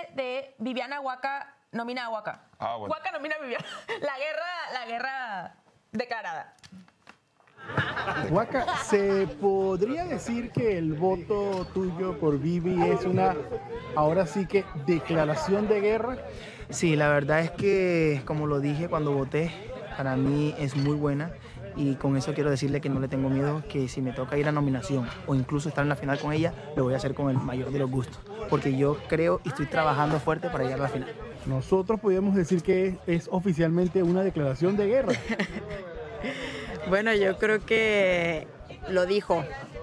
de Viviana Huaca nomina a Huaca. Ah, bueno. Huaca nomina a Viviana. La guerra declarada. Huaca, ¿se podría decir que el voto tuyo por Vivi es una, ahora sí que, declaración de guerra? Sí, la verdad es que, como lo dije cuando voté, para mí es muy buena y con eso quiero decirle que no le tengo miedo, que si me toca ir a nominación o incluso estar en la final con ella, lo voy a hacer con el mayor de los gustos, porque yo creo y estoy trabajando fuerte para llegar a la final. Nosotros podríamos decir que es oficialmente una declaración de guerra. Bueno, yo creo que lo dijo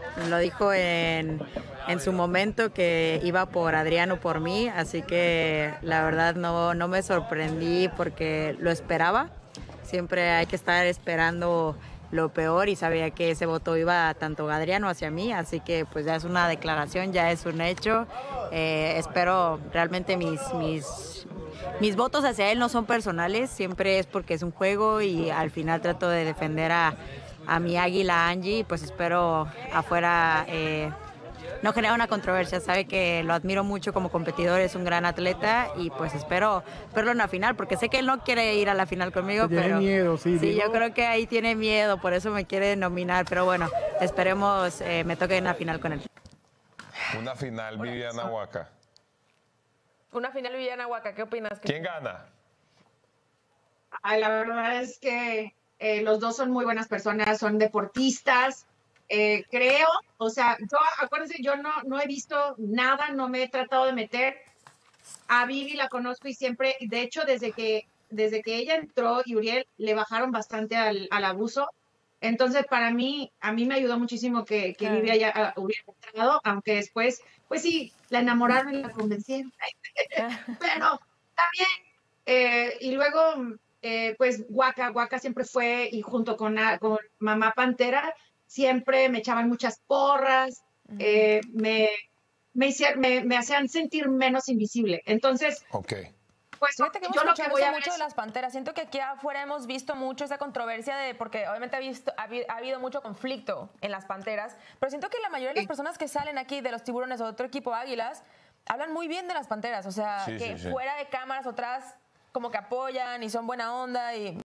en su momento que iba por Adrián o por mí, así que la verdad no me sorprendí porque lo esperaba. Siempre hay que estar esperando lo peor y sabía que ese voto iba tanto a Adrián o hacia mí, así que pues ya es una declaración, ya es un hecho. Espero realmente mis votos hacia él no son personales, siempre es porque es un juego y al final trato de defender a mi águila Angie y pues espero afuera no genera una controversia. Sabe que lo admiro mucho como competidor, es un gran atleta y pues espero verlo en la final porque sé que él no quiere ir a la final conmigo, Tiene pero miedo, sí, sí, digo. yo creo que ahí tiene miedo, por eso me quiere nominar, pero bueno, esperemos me toque en la final con él. Una final, Viviana Huaca. Una final Viviana Huaca, ¿qué opinas? ¿Quién gana? Ay, la verdad es que los dos son muy buenas personas, son deportistas, creo, o sea, acuérdense, yo no he visto nada, no me he tratado de meter. A Vivi la conozco y siempre, de hecho, desde que ella entró y Uriel le bajaron bastante al abuso. Entonces, a mí me ayudó muchísimo que Vivi hubiera entrado, aunque después, pues sí, la enamoraron y la convencieron. Pero también, y luego, pues Huaca siempre fue, y junto con Mamá Pantera, siempre me echaban muchas porras, me hacían sentir menos invisible. Entonces, Ok. pues Fíjate que hemos yo lo que escuchado voy eso a ver mucho de es... las Panteras. Siento que aquí afuera hemos visto mucho esa controversia porque obviamente ha habido mucho conflicto en las Panteras, pero siento que la mayoría de las personas que salen aquí de los Tiburones o de otro equipo Águilas hablan muy bien de las Panteras, o sea, Sí, que sí, sí. fuera de cámaras o atrás como que apoyan y son buena onda y